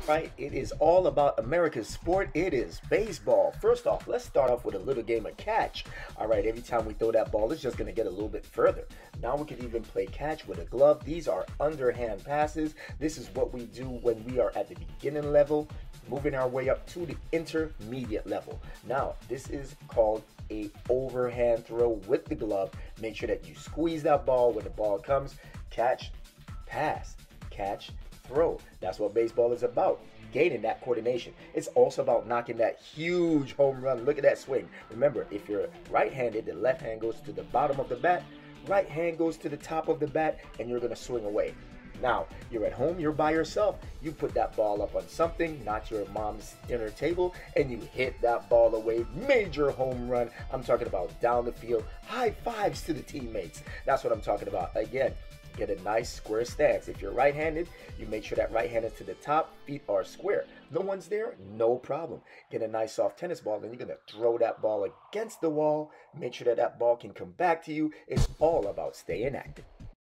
Right, it is all about America's sport. It is baseball. First off, let's start off with a little game of catch. All right, every time we throw that ball, it's just going to get a little bit further. Now we can even play catch with a glove. These are underhand passes. This is what we do when we are at the beginning level, moving our way up to the intermediate level. Now, this is called a overhand throw with the glove. Make sure that you squeeze that ball when the ball comes. Catch, pass, catch, throw. That's what baseball is about. Gaining that coordination. It's also about knocking that huge home run. Look at that swing. Remember, if you're right-handed, the left hand goes to the bottom of the bat, right hand goes to the top of the bat, and you're going to swing away. Now, you're at home, you're by yourself, you put that ball up on something, not your mom's dinner table, and you hit that ball away. Major home run. I'm talking about down the field. High fives to the teammates. That's what I'm talking about. Again, get a nice square stance. If you're right-handed, you make sure that right hand is to the top, feet are square. No one's there, no problem. Get a nice soft tennis ball, and you're going to throw that ball against the wall. Make sure that that ball can come back to you. It's all about staying active.